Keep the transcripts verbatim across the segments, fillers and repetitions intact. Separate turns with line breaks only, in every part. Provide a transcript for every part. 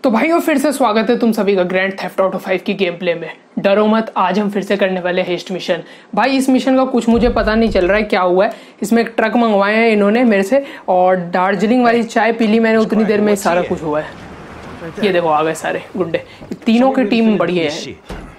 तो भाइयों फिर से स्वागत है तुम सभी का ग्रैंड थेफ्ट ऑटो फाइव की गेम प्ले में। डरो मत, आज हम फिर से करने वाले हेस्ट मिशन। भाई इस मिशन का कुछ मुझे पता नहीं चल रहा है क्या हुआ है। इसमें एक ट्रक मंगवाए हैं इन्होंने मेरे से और दार्जिलिंग वाली चाय पी ली मैंने, उतनी देर में सारा कुछ हुआ है। ये देखो आ गए सारे गुंडे, तीनों की टीम बढ़िया है।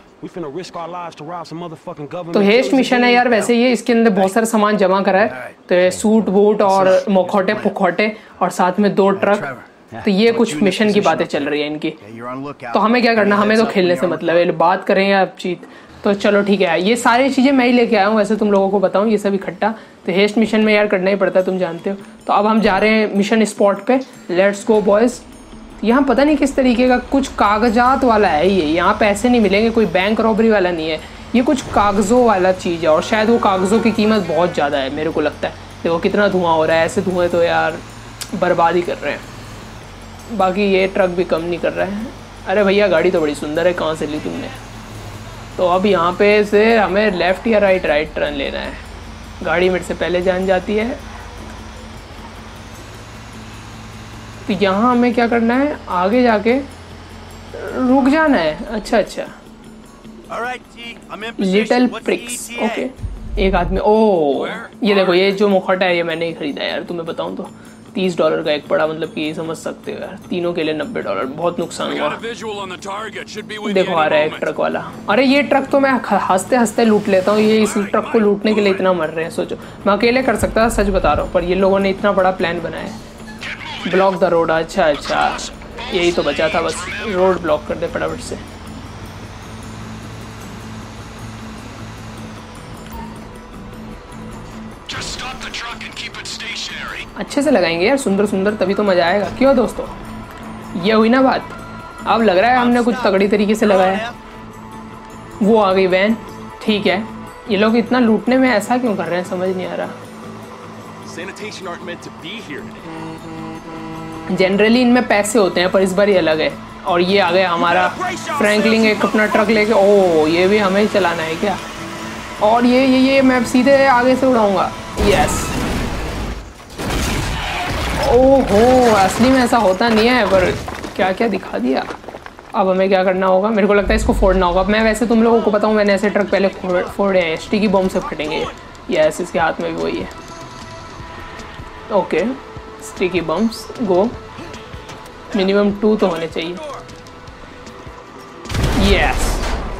तो हेस्ट मिशन है यार, वैसे ये इसके अंदर बहुत सारा सामान जमा करा है। तो ये सूट वूट और मुखौटे पुखौटे और साथ में दो ट्रक। तो ये कुछ मिशन की बातें चल रही है इनकी। तो हमें क्या करना, हमें तो खेलने से मतलब है, बात करें या चीत। तो चलो ठीक है, ये सारी चीज़ें मैं ही लेके आया हूँ। वैसे तुम लोगों को बताऊँ ये सब इकट्ठा तो हेस्ट मिशन में यार करना ही पड़ता है, तुम जानते हो। तो अब हम जा रहे हैं मिशन स्पॉट पे। Let's go boys. यहाँ पता नहीं किस तरीके का कुछ कागजात वाला है ये, यहाँ पैसे नहीं मिलेंगे, कोई बैंक रॉबरी वाला नहीं है, ये कुछ कागज़ों वाला चीज़ है। और शायद वो कागज़ों की कीमत बहुत ज़्यादा है मेरे को लगता है। देखो कितना धुआं हो रहा है, ऐसे धुएँ तो यार बर्बादी कर रहे हैं। बाकी ये ट्रक भी कम नहीं कर रहा है। अरे भैया गाड़ी तो बड़ी सुंदर है, कहाँ से ली तुमने? तो अब यहाँ पे से हमें लेफ़्ट या राइट राइट टर्न लेना है। गाड़ी मेरे से पहले जान जाती है। तो यहाँ हमें क्या करना है, आगे जाके रुक जाना है। अच्छा अच्छा, लिटिल प्रिक्स, ओके। एक आदमी, ओह ये देखो, ये जो मुखौटा है ये मैंने ही खरीदा यार, तुम्हें बताऊँ तो तीस डॉलर का एक पड़ा, मतलब कि ये समझ सकते हो यार, तीनों के लिए नब्बे डॉलर, बहुत नुकसान हुआ। देखो आ रहा है एक ट्रक वाला। अरे ये ट्रक तो मैं हंसते हंसते लूट लेता हूँ, ये इस ट्रक को लूटने के लिए इतना मर रहे हैं। सोचो मैं अकेले कर सकता था, सच बता रहा हूँ, पर ये लोगों ने इतना बड़ा प्लान बनाया है। ब्लॉक द रोड, अच्छा अच्छा यही तो बचा था बस, रोड ब्लॉक कर दे फटाफट से। अच्छे से लगाएंगे यार, सुंदर सुंदर, तभी तो मज़ा आएगा। क्यों दोस्तों, ये हुई ना बात। अब लग रहा है हमने कुछ तगड़ी तरीके से लगाया। वो आ गई वैन, ठीक है। ये लोग इतना लूटने में ऐसा क्यों कर रहे हैं, समझ नहीं आ रहा। जनरली इनमें पैसे होते हैं पर इस बार ये अलग है। और ये आ गया हमारा फ्रैंकलिन एक अपना ट्रक लेके। ओह ये भी हमें ही चलाना है क्या? और ये ये ये मैं सीधे आगे से उड़ाऊंगा। यस, ओहो असली में ऐसा होता नहीं है, पर क्या क्या दिखा दिया। अब हमें क्या करना होगा, मेरे को लगता है इसको फोड़ना होगा। मैं वैसे तुम लोगों को बताऊं, मैंने ऐसे ट्रक पहले फोड़े हैं, स्टिकी बम से फटेंगे। यस, इसके हाथ में भी वही है। Okay sticky bombs go, minimum two तो होने चाहिए। यस,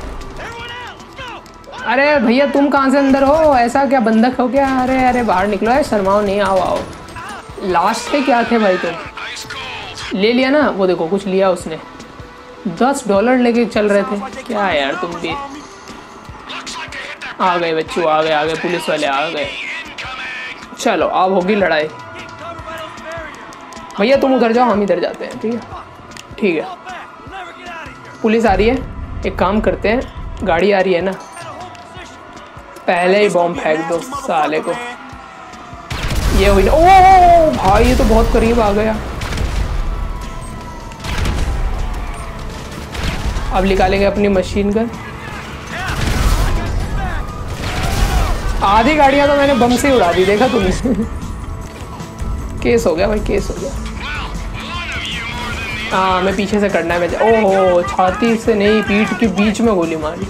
अरे भैया तुम कहाँ से अंदर हो, ऐसा क्या बंधक हो क्या? अरे अरे बाहर निकलो है, शर्माओ नहीं, आओ आओ। लास्ट पे क्या थे भाई, तुम ले लिया ना? वो देखो कुछ लिया उसने, दस डॉलर लेके चल रहे थे। क्या है यार तुम भी। आ गए बच्चों, आ गए आ गए, पुलिस वाले आ गए। चलो अब होगी लड़ाई। भैया तुम उधर जाओ, हम इधर जाते हैं, ठीक है ठीक है। पुलिस आ रही है, एक काम करते हैं, गाड़ी आ रही है ना, पहले ही बॉम्ब फेंक दो साले को। ये हुई ना, ओह भाई ये तो बहुत करीब आ गया। अब निकालेंगे अपनी मशीन गन। आधी गाड़ियां तो मैंने बम से उड़ा दी, देखा तुमने? केस हो गया भाई, केस हो गया। हाँ मैं पीछे से करना है मैं। ओहो छाती से नहीं, पीठ के बीच में गोली मारी।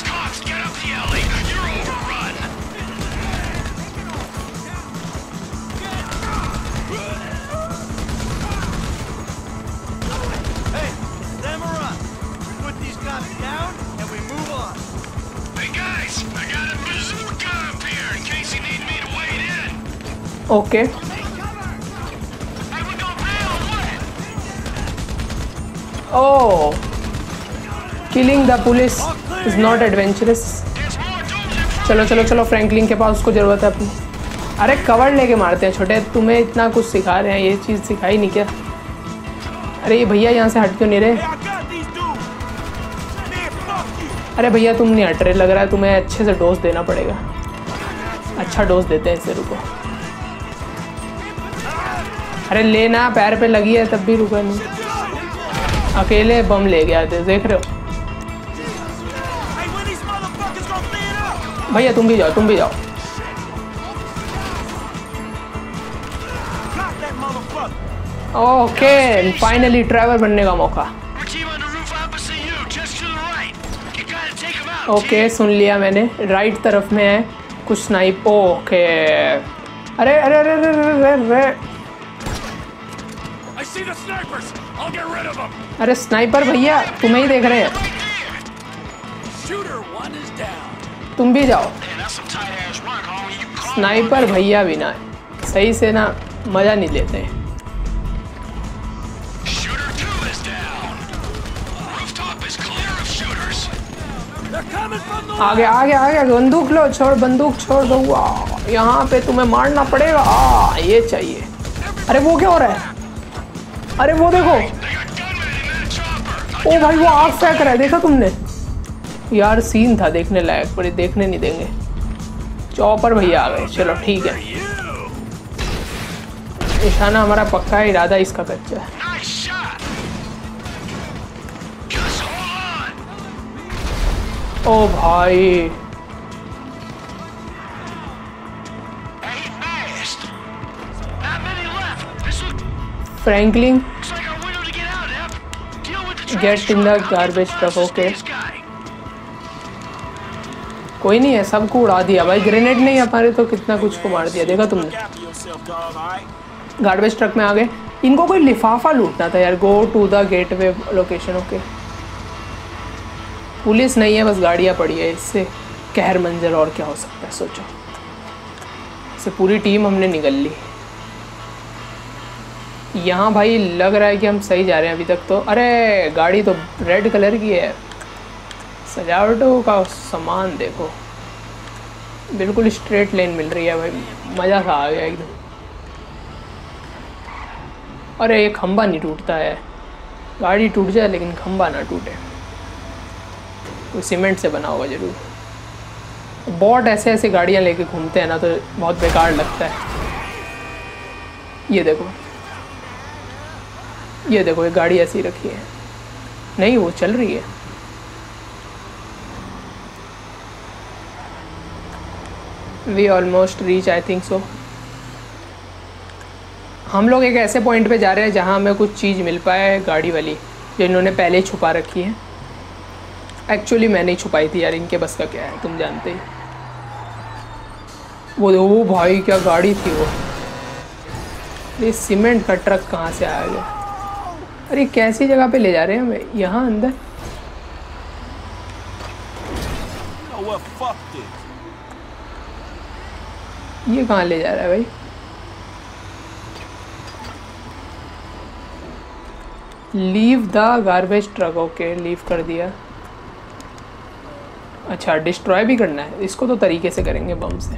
Okay oh, killing the police is not adventurous. चलो चलो चलो, फ्रैंकलिन के पास उसको ज़रूरत है अपनी। अरे कवर लेके मारते हैं छोटे, तुम्हें इतना कुछ सिखा रहे हैं, ये चीज़ सिखाई नहीं क्या? अरे ये भैया यहाँ से हट क्यों नहीं रहे? अरे भैया तुम नहीं हट रहे, लग रहा है तुम्हें अच्छे से डोज देना पड़ेगा। अच्छा डोज देते हैं इसे, रुको। अरे लेना, पैर पे लगी है तब भी रुका नहीं। अकेले बम ले गया थे, देख रहे हो? भैया तुम भी जाओ, तुम भी जाओ। ओके, फाइनली ट्रैवल बनने का मौका। ओके, सुन लिया मैंने। राइट तरफ में है कुछ स्नाइप। ओके, अरे अरे अरे अरे अरे अरे अरे स्नाइपर भैया, तुम्हें ही देख रहे हैं। तुम भी जाओ। स्नाइपर भैया भी ना सही से ना मजा नहीं लेते हैं। आगे आगे आगे, बंदूक लो, छोड़ बंदूक छोड़ दो। यहाँ पे तुम्हें मारना पड़ेगा। आ, ये चाहिए। अरे वो क्या हो रहा है? अरे वो देखो, ओ भाई वो आग फेंक रहा है, देखा तुमने? यार सीन था देखने लायक, पर देखने नहीं देंगे। चॉपर भैया आ गए, चलो ठीक है। निशाना हमारा पक्का है, इरादा इसका कच्चा है। ओ भाई, Franklin get in the garbage truck. Okay, कोई नहीं है, सबको उड़ा दिया भाई। ग्रेनेड नहीं हमारे तो कितना कुछ को मार दिया, देखा तुमने? गार्बेज ट्रक में आ गए। इनको कोई लिफाफा लूटना था यार। Go to the gateway location. Okay, police नहीं है, बस गाड़ियाँ पड़ी है। इससे कहर मंजर और क्या हो सकता है, सोचो। इससे पूरी टीम हमने निकल ली। यहाँ भाई लग रहा है कि हम सही जा रहे हैं अभी तक तो। अरे गाड़ी तो रेड कलर की है। सजावटों का सामान देखो, बिल्कुल स्ट्रेट लेन मिल रही है भाई। मज़ा सा आ गया एकदम। अरे ये खंबा नहीं टूटता है। गाड़ी टूट जाए लेकिन खंबा ना टूटे। कोई सीमेंट से बना होगा जरूर। बॉट ऐसे ऐसे गाड़ियाँ लेके घूमते हैं ना, तो बहुत बेकार लगता है। ये देखो, ये देखो, एक गाड़ी ऐसी रखी है। नहीं, वो चल रही है। We almost reach, I think so. हम लोग एक ऐसे पॉइंट पे जा रहे हैं जहाँ हमें कुछ चीज़ मिल पाए, गाड़ी वाली, जो इन्होंने पहले ही छुपा रखी है। एक्चुअली मैंने ही छुपाई थी यार, इनके बस का क्या है, तुम जानते ही। वो वो भाई क्या गाड़ी थी वो। ये सीमेंट का ट्रक कहाँ से आ गया? अरे कैसी जगह पे ले जा रहे हैं हमें? यहाँ अंदर? ये कहाँ ले जा रहा है भाई? Leave the garbage truck. Okay, leave कर दिया। अच्छा, डिस्ट्रॉय भी करना है इसको, तो तरीके से करेंगे बम से।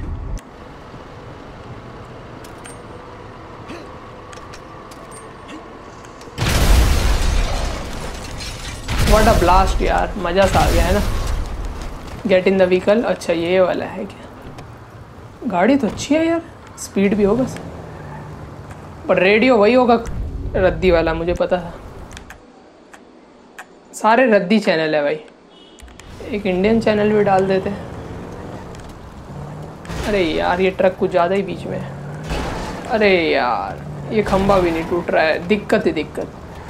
व्हाट अ ब्लास्ट यार, मज़ा सा आ गया है ना। Get in the vehicle. अच्छा ये वाला है क्या? गाड़ी तो अच्छी है यार, स्पीड भी होगा, पर रेडियो वही होगा रद्दी वाला, मुझे पता था। सारे रद्दी चैनल है भाई। एक इंडियन चैनल भी डाल देते। अरे यार ये ट्रक कुछ ज़्यादा ही बीच में है। अरे यार ये खंबा भी नहीं टूट रहा है, दिक्कत ही दिक्कत।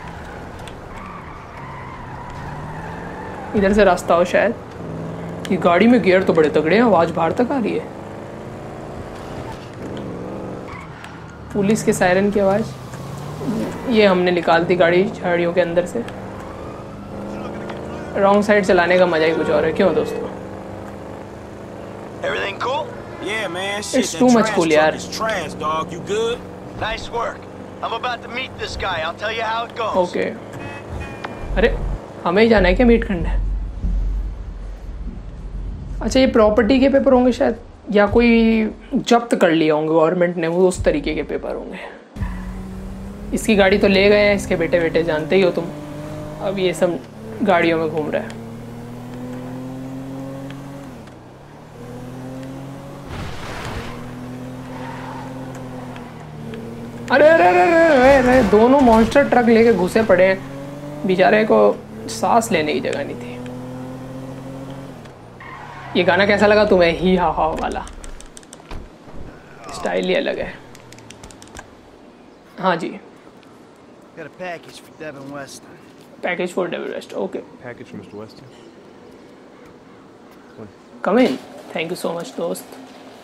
इधर से रास्ता हो शायद। ये गाड़ी में गियर तो बड़े तगड़े हैं, आवाज़ बाहर तक आ रही है। पुलिस के सायरन की आवाज़। ये हमने निकाल दी गाड़ी झाड़ियों के अंदर से। रॉन्ग साइड चलाने का मजा ही कुछ और है, क्यों दोस्तों?
Everything cool?
Yeah, man.
It's too much cool, यार।
Trash, dog. You good?
Nice work. I'm about to meet this guy. I'll tell you how it goes.
Okay. अरे हमें ही जाना है क्या मीट करने? अच्छा ये प्रॉपर्टी के पेपर होंगे शायद, या कोई जब्त कर लिए होंगे गवर्नमेंट ने, वो उस तरीके के पेपर होंगे। इसकी गाड़ी तो ले गए हैं, इसके बेटे बेटे जानते ही हो तुम। अब ये सब गाड़ियों में घूम रहा है। अरे अरे अरे अरे अरे दोनों मॉन्स्टर ट्रक लेके घुसे पड़े हैं। बेचारे को सांस लेने की जगह नहीं थी। ये गाना कैसा लगा तुम्हें? ही हा हा वाला स्टाइल ही अलग है। हाँ जी,
Got a package for Devin Weston.
Package for David West, okay
Package for Mister Weston.
Come in, thank you so much दोस्त।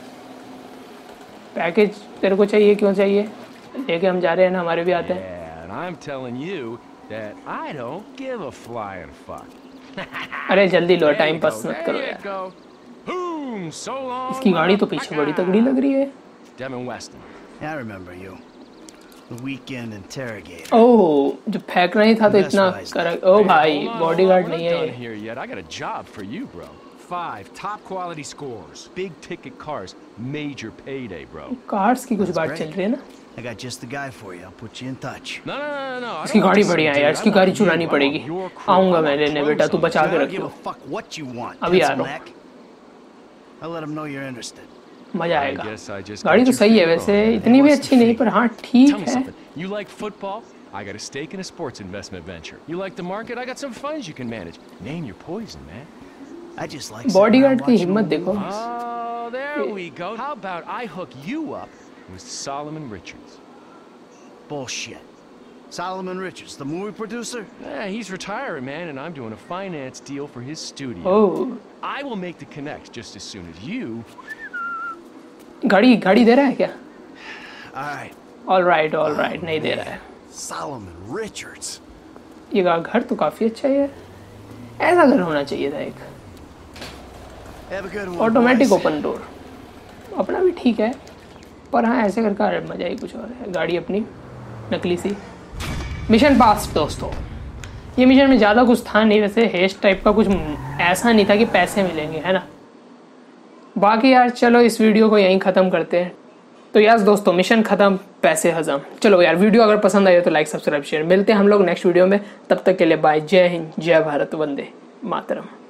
पैकेज तेरे को चाहिए, क्यों चाहिए? लेके हम जा रहे हैं ना, हमारे भी आते हैं।
Yeah, and I'm telling you that I don't give a flying fuck.
अरे जल्दी लो,
There
time
you
pass
go,
मत करो
there you
यार।
go. Boom, so long.
इसकी गाड़ी तो पीछे बड़ी तगड़ी लग रही है।
Devin Weston.
I remember you. The weekend interrogator.
ओह, जो फेंक नहीं था तो इतना कर, ओ भाई
Hold on,
bodyguard
hold on,
नहीं
we're
है
not
ये।
done here yet. I got a job for you, bro. Five top quality scores, big ticket cars, major payday, bro.
Cars की कुछ
That's
बात
great.
चल रही है ना।
I got just the guy for you. I'll put you in touch.
No, no, no, no, no. I
इसकी
don't want
गाड़ी
this
बढ़िया है
dude.
यार,
I
इसकी
want
गाड़ी
you,
चुरानी
I want
पड़ेगी।
your crew,
आऊंगा
I
मैं
want
लेने
pros
बेटा, तू
on
बचा
I
के
don't give
रखियो।
a fuck what you want.
अभी आ
pencil
रहा हूँ।
neck. I'll let him know you're interested.
मजा
I
आएगा।
guess I just
गाड़ी
got
तो
you
सही है
figured
वैसे,
out.
इतनी भी अच्छी नहीं, पर हाँ ठीक
Tell me
है।
something. You like football? I got a stake in a sports investment venture. You like the market? I got some funds you can manage. Name your poison, man.
I just like.
Bodyguard की हिम्मत देखो।
Oh, there we go. How about I hook you up with Solomon Richards?
Bullshit. Solomon Richards, the movie producer.
Yeah, he's retiring, man, and I'm doing a finance deal for his studio.
Oh,
I will make the connects just as soon as you.
गाड़ी गाड़ी दे रहा है क्या?
All right.
All right all right, नहीं दे रहा है।
Solomon Richards.
ये गा- घर तो काफी अच्छा है, ऐसा घर होना चाहिए था एक।
Have a good one.
Automatic
boys.
Open door, अपना भी ठीक है, पर हाँ ऐसे घर का मजा ही कुछ और है। गाड़ी अपनी नकली सी। मिशन पास दोस्तों। ये मिशन में ज़्यादा कुछ था नहीं वैसे, हेस्ट टाइप का कुछ ऐसा नहीं था कि पैसे मिलेंगे, है ना। बाकी यार चलो इस वीडियो को यहीं ख़त्म करते हैं। तो यार दोस्तों, मिशन ख़त्म, पैसे हजम। चलो यार, वीडियो अगर पसंद आई हो तो लाइक सब्सक्राइब शेयर। मिलते हैं हम लोग नेक्स्ट वीडियो में, तब तक के लिए बाय। जय हिंद, जय भारत, वंदे मातरम।